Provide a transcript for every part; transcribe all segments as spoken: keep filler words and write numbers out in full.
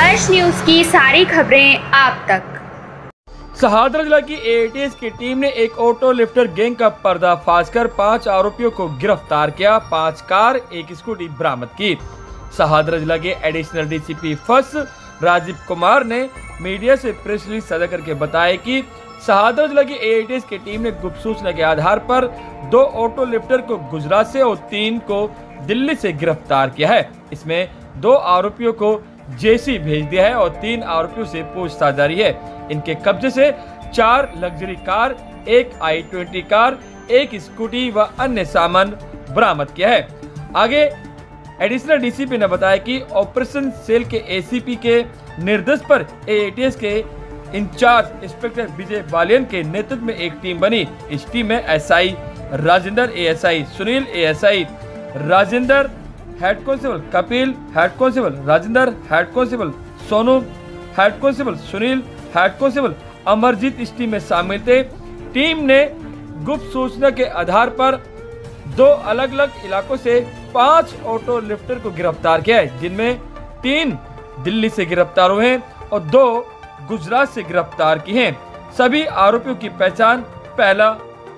First news की सारी खबरें आप तक। शहादरा जिला की ए टी एस की टीम ने एक ऑटो लिफ्टर गैंग का पर्दाफाश कर पांच आरोपियों को गिरफ्तार किया। पांच कार, एक स्कूटी बरामद की। शहादरा जिला के additional D C P first Rajiv Kumar ने मीडिया से प्रेस रिलीज साझा करके बताया कि शहादरा जिला की ए टी एस की टीम ने गुप्त सूचना के आधार पर दो ऑटो लिफ्टर को गुजरात से और तीन को दिल्ली से गिरफ्तार किया है। इसमें दो आरोपियों को जेसी भेज दिया है और तीन आरोपियों से पूछताछ जारी है। इनके कब्जे से चार लग्जरी कार, एक आई ट्वेंटी कार, एक स्कूटी व अन्य सामान बरामद किया है। आगे एडिशनल डी सी पी ने बताया कि ऑपरेशन सेल के ए सी पी के निर्देश पर ए टी एस के इंचार्ज इंस्पेक्टर विजय बालियन के नेतृत्व में एक टीम बनी। इस टीम में S I Rajendra, A S I Sunil, A S I Rajendra, head constable Kapil, head constable Rajendra, head constable Sonu, head constable Sunil, head constable Amarjeet इस टीम में शामिल थे। टीम ने गुप्त सूचना के आधार पर दो अलग अलग इलाकों से पांच ऑटो लिफ्टर को गिरफ्तार किया है, जिनमें तीन दिल्ली से गिरफ्तार हुए हैं और दो गुजरात से गिरफ्तार की हैं। सभी आरोपियों की पहचान पहला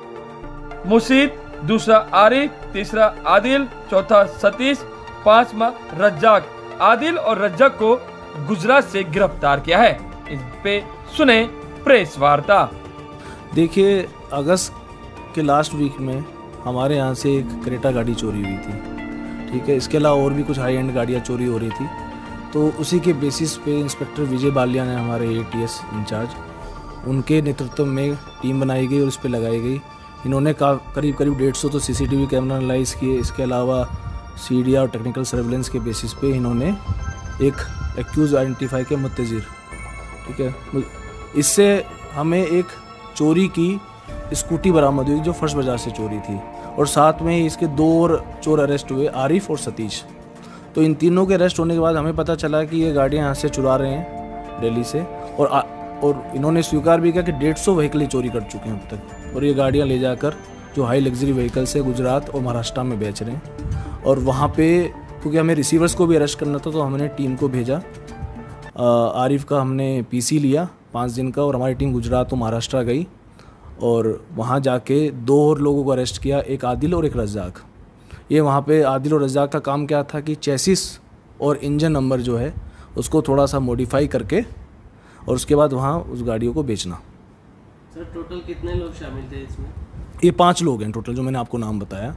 मुशीद, दूसरा आरिफ, तीसरा आदिल, चौथा सतीश, पांचवा रज्जाक। आदिल और रज्जाक को गुजरात से गिरफ्तार किया है। इस पे सुने प्रेस वार्ता। देखिए, अगस्त के लास्ट वीक में हमारे यहाँ से एक क्रेटा गाड़ी चोरी हुई थी, ठीक है। इसके अलावा और भी कुछ हाई एंड गाड़ियाँ चोरी हो रही थी। तो उसी के बेसिस पे इंस्पेक्टर विजय बालिया ने, हमारे ए टी एस इंचार्ज, उनके नेतृत्व में टीम बनाई गई और उस पर लगाई गई। इन्होंने का करीब करीब डेढ़ सौ तो C C T V camera analyse किए। इसके अलावा सी डी और टेक्निकल सर्वेलेंस के बेसिस पे इन्होंने एक एक्यूज आइडेंटिफाई के मुत्तजिर, ठीक है। इससे हमें एक चोरी की स्कूटी बरामद हुई जो फर्स्ट बाजार से चोरी थी, और साथ में ही इसके दो और चोर अरेस्ट हुए, आरिफ और सतीश। तो इन तीनों के अरेस्ट होने के बाद हमें पता चला कि ये गाड़ियाँ यहाँ से चुरा रहे हैं दिल्ली से, और आ, और इन्होंने स्वीकार भी किया कि डेढ़ सौ व्हीकल चोरी कर चुके हैं अब तक, और ये गाड़ियाँ ले जाकर जो हाई लग्जरी व्हीकल्स है गुजरात और महाराष्ट्र में बेच रहे हैं। और वहाँ पे क्योंकि हमें रिसीवर्स को भी अरेस्ट करना था, तो हमने टीम को भेजा। आरिफ का हमने पी सी लिया पाँच दिन का, और हमारी टीम गुजरात और महाराष्ट्र गई और वहाँ जाके दो और लोगों को अरेस्ट किया, एक आदिल और एक रज्जाक। ये वहाँ पे आदिल और रज्जाक का काम क्या था कि चेसिस और इंजन नंबर जो है उसको थोड़ा सा मॉडिफाई करके और उसके बाद वहाँ उस गाड़ियों को बेचना। सर, टोटल कितने लोग शामिल थे इसमें? ये पांच लोग हैं टोटल, जो मैंने आपको नाम बताया।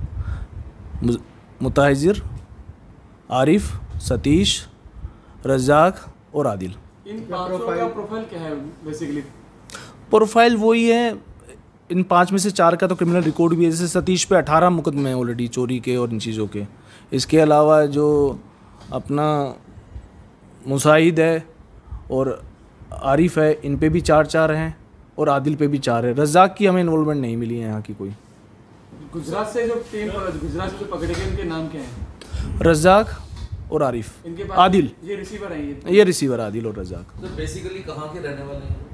मुताहिर, आरिफ, सतीश, रज्जाक और आदिल। इन पांचों का प्रोफाइल क्या है बेसिकली? प्रोफाइल वही है। इन पांच में से चार का तो क्रिमिनल रिकॉर्ड भी है। जैसे सतीश पे अठारह मुकदमे हैं ऑलरेडी चोरी के और इन चीज़ों के। इसके अलावा जो अपना मुसाहिद है और आरिफ है, इन पे भी चार चार हैं, और आदिल पे भी चार है। रज़ाक की हमें इन्वॉल्वमेंट नहीं मिली है यहाँ की कोई। गुजरात से जो टीम गुजरात से जो पकड़े गए उनके नाम क्या हैं? रज़ाक और आरिफ, आदिल। ये रिसीवर है, ये ये रिसीवर आदिल और रज़ाक। तो बेसिकली कहाँ के रहने वाले हैं?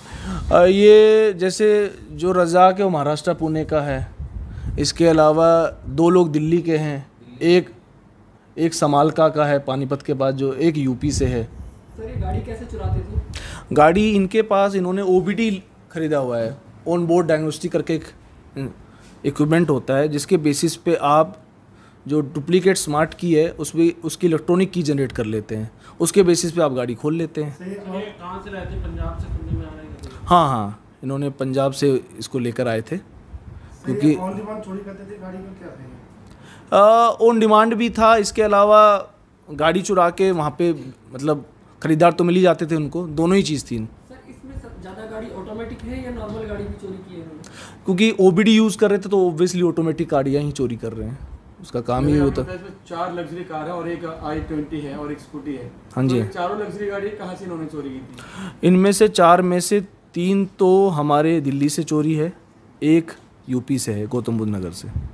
ये जैसे जो रज़ाक है वो महाराष्ट्र पुणे का है। इसके अलावा दो लोग दिल्ली के हैं, एक एक समालका का है पानीपत के पास, जो एक यूपी से है। सर, ये गाड़ी कैसे चुराते थे? गाड़ी इनके पास इन्होंने ओ बी डी खरीदा हुआ है, ऑन बोर्ड डायग्नोस्टिक करके एक इक्विपमेंट होता है, जिसके बेसिस पे आप जो डुप्लीकेट स्मार्ट की है उसमें उसकी इलेक्ट्रॉनिक की जनरेट कर लेते हैं। उसके बेसिस पे आप गाड़ी खोल लेते हैं। कहाँ से रहते? पंजाब से सुनने में आ रहा है। हाँ हाँ, इन्होंने पंजाब से इसको लेकर आए थे, क्योंकि ऑन डिमांड चोरी करते थे गाड़ी में, क्या थे? ऑन डिमांड भी था। इसके अलावा गाड़ी चुरा के वहाँ पे मतलब खरीदार तो मिल ही जाते थे उनको, दोनों ही चीज़ थी। सर, इसमें ज़्यादा गाड़ी ऑटोमेटिक है या नॉर्मल गाड़ी भी चोरी की है? क्योंकि ओ बी डी यूज़ कर रहे थे तो ऑब्वियसली ऑटोमेटिक गाड़ियाँ ही चोरी कर रहे हैं, उसका काम ही होता है। चार लग्जरी कार है और एक आई ट्वेंटी है और एक स्कूटी है। हाँ जी। तो चारों लग्जरी गाड़ी कहाँ से इन्होंने चोरी की थी? इनमें से चार में से तीन तो हमारे दिल्ली से चोरी है, एक यूपी से है, गौतम बुद्ध नगर से।